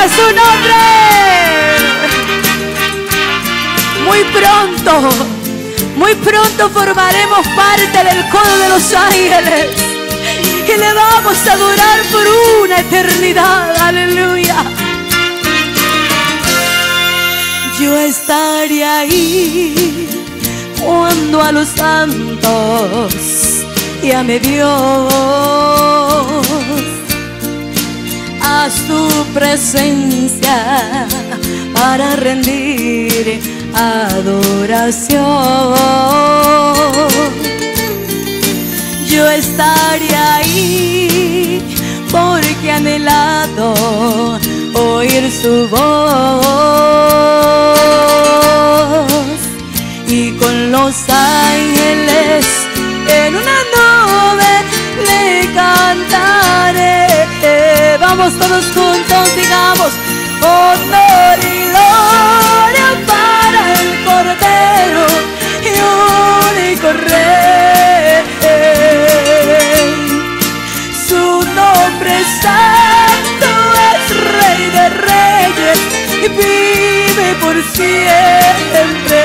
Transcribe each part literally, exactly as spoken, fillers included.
a su nombre. Muy pronto, muy pronto formaremos parte del coro de los ángeles y le vamos a adorar por una eternidad. Aleluya. Yo estaré ahí cuando a los santos llame Dios a su presencia para rendir adoración. Yo estaré ahí porque anhelado oír su voz, y con los ángeles en una nube le cantaré. Vamos todos juntos, digamos: honor y gloria para el Cordero y único Rey. Su nombre santo es Rey de Reyes y vive por siempre.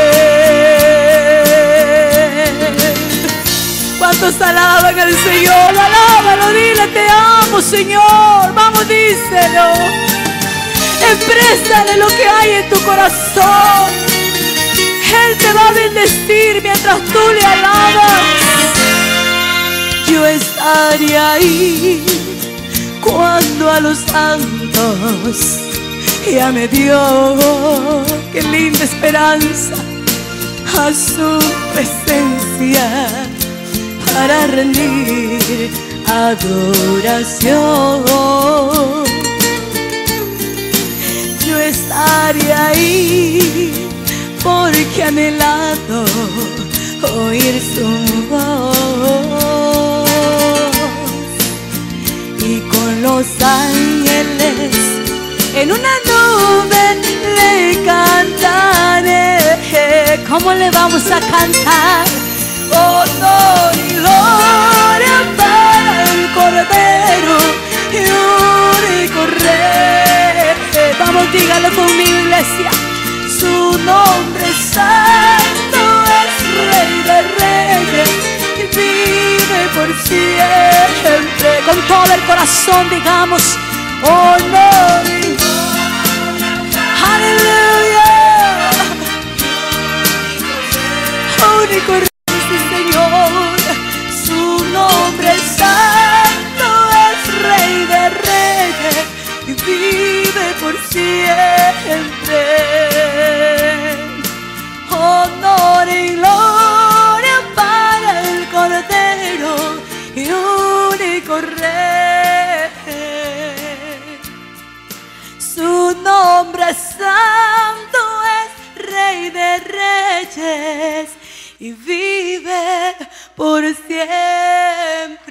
¿Cuántos alaban al Señor? Alábalo, dile: te amo, Señor. Vamos, díselo. Exprésale lo que hay en tu corazón. Él te va a bendecir mientras tú le alabas. Yo estaré ahí cuando a los santos llame Dios. Qué linda esperanza, a su presencia para rendir adoración. Yo estaré ahí porque anhelado oír su voz, y con los ángeles en una nube le cantaré. ¿Cómo le vamos a cantar? Honor y gloria para el Cordero y único Rey. Vamos, dígalo conmigo, iglesia. Su nombre santo es Rey de Reyes y vive por siempre. Con todo el corazón digamos: honor y gloria. Aleluya. Único Rey. Señor, su nombre santo es Rey de Reyes y vive por siempre. Honor y gloria para el Cordero y único Rey. Su nombre santo es Rey de Reyes y vive por siempre.